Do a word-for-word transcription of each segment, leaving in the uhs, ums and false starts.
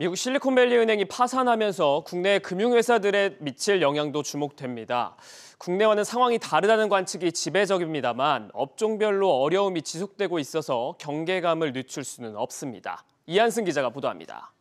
미국 실리콘밸리 은행이 파산하면서 국내 금융회사들에 미칠 영향도 주목됩니다. 국내와는 상황이 다르다는 관측이 지배적입니다만 업종별로 어려움이 지속되고 있어서 경계감을 늦출 수는 없습니다. 이한승 기자가 보도합니다.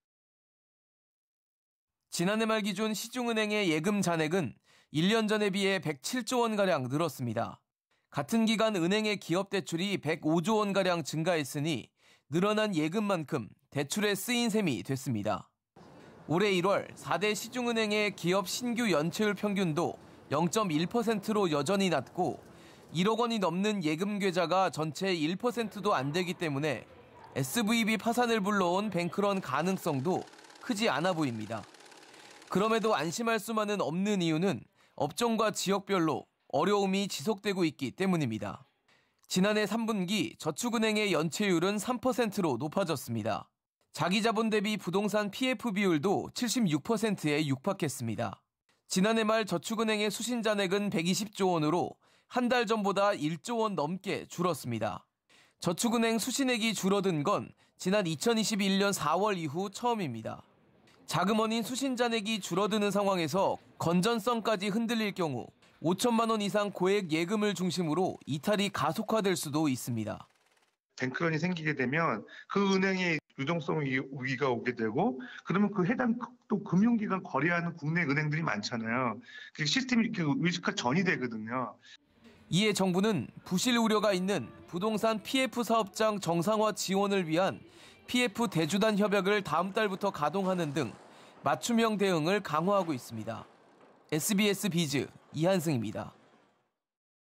지난해 말 기준 시중은행의 예금 잔액은 일 년 전에 비해 백칠조 원가량 늘었습니다. 같은 기간 은행의 기업 대출이 백오조 원가량 증가했으니 늘어난 예금만큼 대출에 쓰인 셈이 됐습니다. 올해 일월 사 대 시중은행의 기업 신규 연체율 평균도 영 점 일 퍼센트로 여전히 낮고 일억 원이 넘는 예금 계좌가 전체의 일 퍼센트도 안 되기 때문에 에스브이비 파산을 불러온 뱅크런 가능성도 크지 않아 보입니다. 그럼에도 안심할 수만은 없는 이유는 업종과 지역별로 어려움이 지속되고 있기 때문입니다. 지난해 삼 분기 저축은행의 연체율은 삼 퍼센트로 높아졌습니다. 자기자본 대비 부동산 피에프 비율도 칠십육 퍼센트에 육박했습니다. 지난해 말 저축은행의 수신잔액은 백이십조 원으로 한 달 전보다 일조 원 넘게 줄었습니다. 저축은행 수신액이 줄어든 건 지난 이천이십일 년 사월 이후 처음입니다. 자금원인 수신잔액이 줄어드는 상황에서 건전성까지 흔들릴 경우 오천만 원 이상 고액 예금을 중심으로 이탈이 가속화될 수도 있습니다. 뱅크런이 생기게 되면 그 은행의 유동성 위기가 오게 되고 그러면 그 해당 또 금융기관 거래하는 국내 은행들이 많잖아요. 그 시스템이 이렇게 위축화 전이 되거든요. 이에 정부는 부실 우려가 있는 부동산 피에프 사업장 정상화 지원을 위한 피에프 대주단 협약을 다음 달부터 가동하는 등 맞춤형 대응을 강화하고 있습니다. 에스비에스 비즈 이한승입니다.